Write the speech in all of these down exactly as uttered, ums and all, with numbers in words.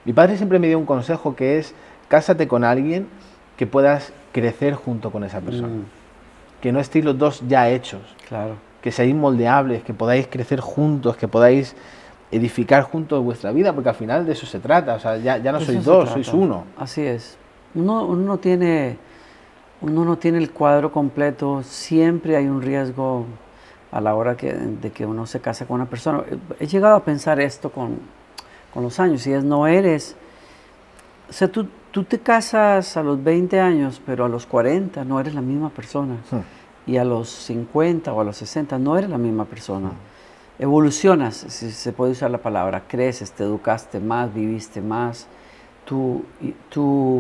Mi padre siempre me dio un consejo que es, cásate con alguien que puedas crecer junto con esa persona. Mm. Que no estéis los dos ya hechos. Claro. Que seáis moldeables, que podáis crecer juntos, que podáis edificar juntos vuestra vida, porque al final de eso se trata. O sea, ya, ya no sois dos, sois uno. Así es. Uno, uno, no tiene, uno no tiene el cuadro completo. Siempre hay un riesgo a la hora que, de que uno se casa con una persona. He llegado a pensar esto con, con los años, y es, no eres... O sea, tú, tú te casas a los veinte años, pero a los cuarenta no eres la misma persona. Hmm. Y a los cincuenta o a los sesenta no eres la misma persona. Hmm. Evolucionas, si se puede usar la palabra, creces, te educaste más, viviste más. Tú, tú,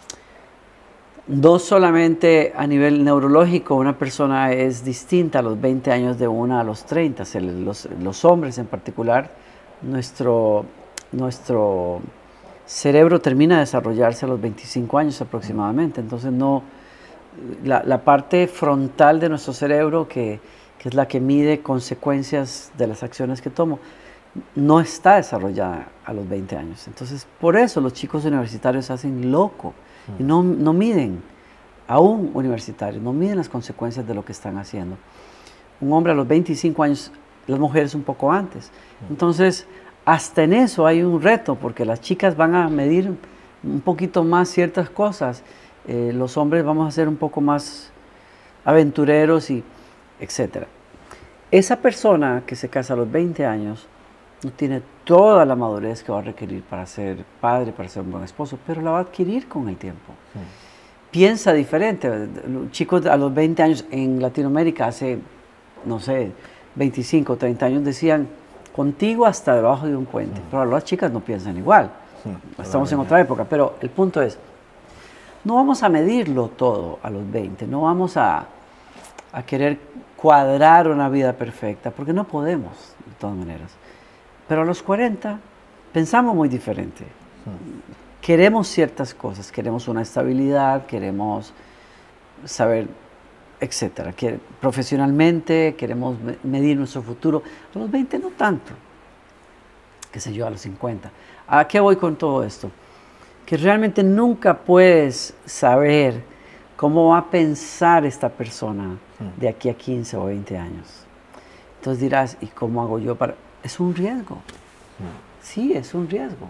no solamente a nivel neurológico, una persona es distinta a los veinte años de una a los treinta. Los, los hombres en particular, nuestro, nuestro cerebro termina de desarrollarse a los veinticinco años aproximadamente. Entonces, no, la, la parte frontal de nuestro cerebro, que, que es la que mide consecuencias de las acciones que tomo, no está desarrollada a los veinte años. Entonces, por eso los chicos universitarios se hacen locos y no, no miden, aún universitarios, no miden las consecuencias de lo que están haciendo. Un hombre a los veinticinco años, las mujeres un poco antes. Entonces, hasta en eso hay un reto, porque las chicas van a medir un poquito más ciertas cosas, eh, los hombres vamos a ser un poco más aventureros, y etcétera. Esa persona que se casa a los veinte años no tiene toda la madurez que va a requerir para ser padre, para ser un buen esposo, pero la va a adquirir con el tiempo. Sí. Piensa diferente. Los chicos a los veinte años en Latinoamérica, hace, no sé, veinticinco, treinta años, decían, contigo hasta debajo de un puente. Sí. Pero las chicas no piensan igual. Sí, estamos en otra época, pero el punto es, no vamos a medirlo todo a los veinte, no vamos a, a querer cuadrar una vida perfecta, porque no podemos, de todas maneras. Pero a los cuarenta pensamos muy diferente. Hmm. Queremos ciertas cosas, queremos una estabilidad, queremos saber, etcétera. Que, profesionalmente queremos medir nuestro futuro. A los veinte no tanto, qué sé yo, a los cincuenta. ¿A qué voy con todo esto? Que realmente nunca puedes saber cómo va a pensar esta persona hmm. de aquí a quince o veinte años. Entonces dirás, ¿y cómo hago yo para...? Es un riesgo. Sí, es un riesgo.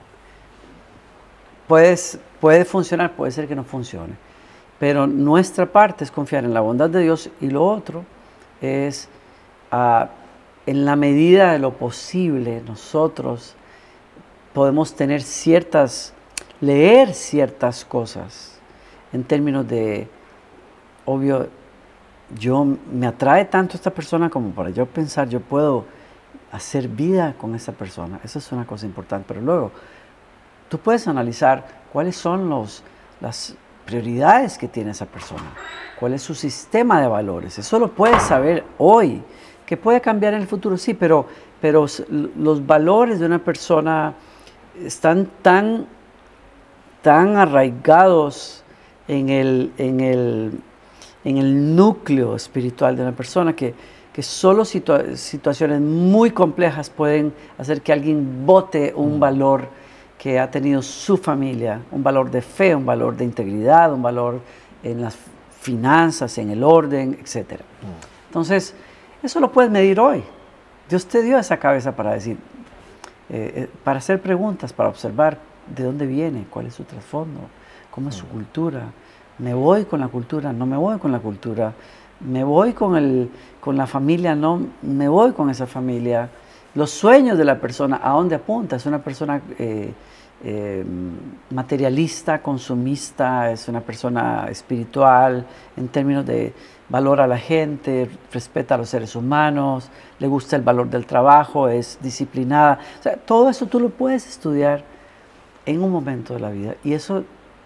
Puedes, puede funcionar, puede ser que no funcione. Pero nuestra parte es confiar en la bondad de Dios, y lo otro es, uh, en la medida de lo posible, nosotros podemos tener ciertas, leer ciertas cosas en términos de, obvio, yo me atrae tanto esta persona como para yo pensar, yo puedo hacer vida con esa persona. Eso es una cosa importante. Pero luego, tú puedes analizar cuáles son los, las prioridades que tiene esa persona, cuál es su sistema de valores. Eso lo puedes saber hoy, que puede cambiar en el futuro, sí, pero, pero los valores de una persona están tan, tan arraigados en el, en el, en el núcleo espiritual de una persona que que solo situa situaciones muy complejas pueden hacer que alguien bote un mm. valor que ha tenido su familia, un valor de fe, un valor de integridad, un valor en las finanzas, en el orden, etcétera. Mm. Entonces, eso lo puedes medir hoy. Dios te dio esa cabeza para decir, eh, eh, para hacer preguntas, para observar de dónde viene, cuál es su trasfondo, cómo es mm. su cultura. ¿Me voy con la cultura? ¿No me voy con la cultura? Me voy con, el, con la familia, no me voy con esa familia. Los sueños de la persona, ¿a dónde apunta? Es una persona eh, eh, materialista, consumista, es una persona espiritual en términos de valor a la gente, respeta a los seres humanos, le gusta el valor del trabajo, es disciplinada. O sea, todo eso tú lo puedes estudiar en un momento de la vida, y eso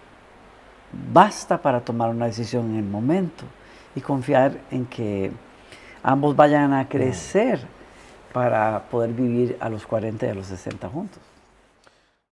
basta para tomar una decisión en el momento y confiar en que ambos vayan a crecer para poder vivir a los cuarenta y a los sesenta juntos.